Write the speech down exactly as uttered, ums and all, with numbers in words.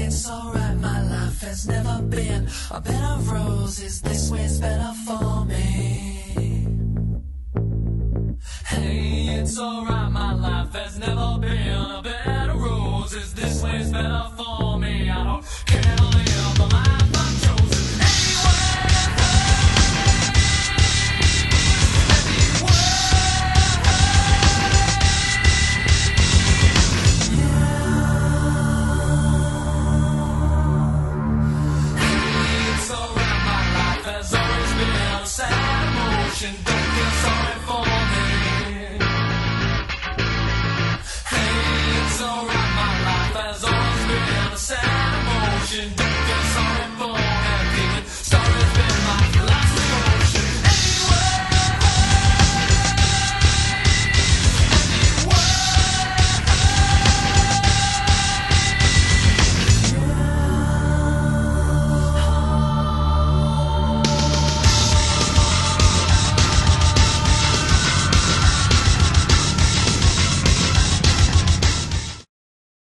it's alright, my life has never been a bed of roses. This way's better for me. Hey, it's alright, my life has never been a bed of roses. This way's better for me. I don't care to live the life I've chosen. Don't feel sorry for me. Hey, it's alright, my life has always been a sad emotion.